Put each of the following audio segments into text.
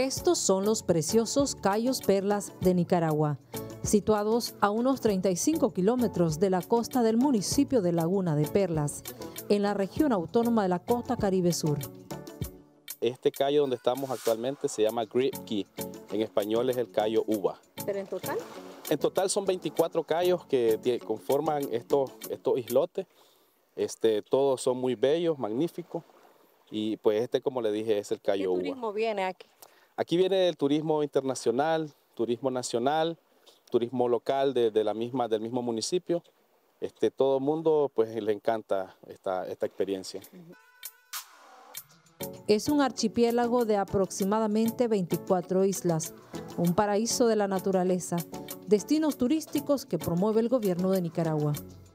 Estos son los preciosos Cayos Perlas de Nicaragua, situados a unos 35 kilómetros de la costa del municipio de Laguna de Perlas, en la región autónoma de la costa Caribe Sur. Este cayo donde estamos actualmente se llama Grape Key, en español es el cayo uva. ¿Pero en total? En total son 24 cayos que conforman estos islotes. Todos son muy bellos, magníficos. Y pues como le dije, es el cayo uva. ¿Qué turismo viene aquí? Aquí viene el turismo internacional, turismo nacional, turismo local del mismo municipio. Todo el mundo pues le encanta esta experiencia. Es un archipiélago de aproximadamente 24 islas, un paraíso de la naturaleza, destinos turísticos que promueve el gobierno de Nicaragua.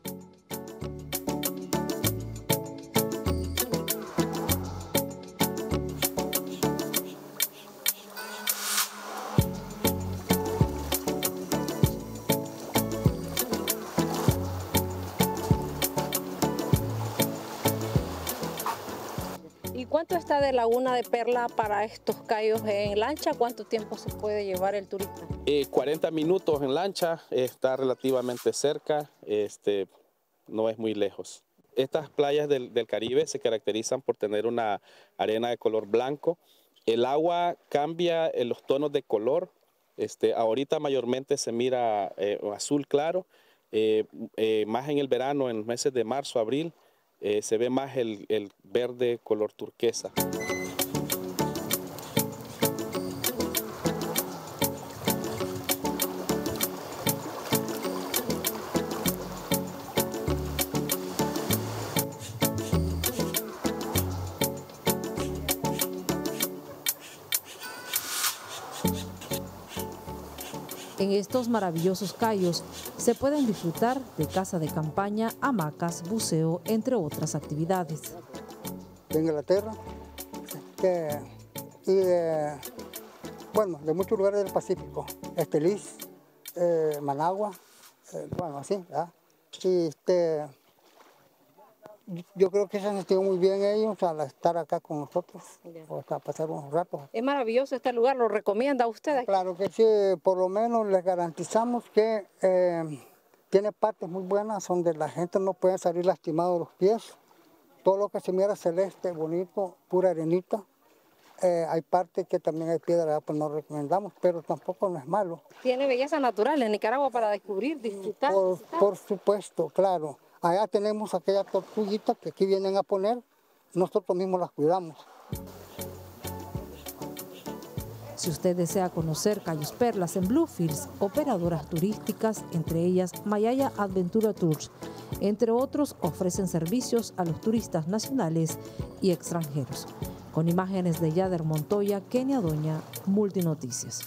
¿Y cuánto está de Laguna de Perla para estos cayos en lancha? ¿Cuánto tiempo se puede llevar el turista? 40 minutos en lancha, está relativamente cerca, no es muy lejos. Estas playas del Caribe se caracterizan por tener una arena de color blanco. El agua cambia en los tonos de color. Ahorita mayormente se mira azul claro, más en el verano, en los meses de marzo, abril, se ve más el verde color turquesa. En estos maravillosos cayos se pueden disfrutar de casa de campaña, hamacas, buceo, entre otras actividades. De Inglaterra y de muchos lugares del Pacífico, Estelí, Managua, así, ¿verdad? Y yo creo que se han sentido muy bien ellos al estar acá con nosotros, o hasta pasar unos ratos. Es maravilloso este lugar, ¿lo recomienda usted? Claro que sí, por lo menos les garantizamos que tiene partes muy buenas donde la gente no puede salir lastimado de los pies. Todo lo que se mira celeste, bonito, pura arenita. Hay partes que también hay piedra, pues no recomendamos, pero tampoco no es malo. ¿Tiene belleza natural en Nicaragua para descubrir, disfrutar? Por supuesto, claro. Allá tenemos aquellas tortuguitas que aquí vienen a poner, nosotros mismos las cuidamos. Si usted desea conocer Cayos Perlas en Bluefields, operadoras turísticas, entre ellas Mayaya Adventura Tours, entre otros, ofrecen servicios a los turistas nacionales y extranjeros. Con imágenes de Yader Montoya, Kenia Doña, Multinoticias.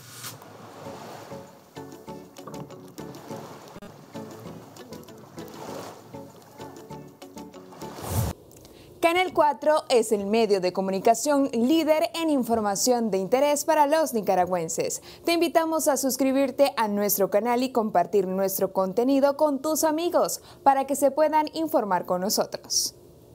Canal 4 es el medio de comunicación líder en información de interés para los nicaragüenses. Te invitamos a suscribirte a nuestro canal y compartir nuestro contenido con tus amigos para que se puedan informar con nosotros.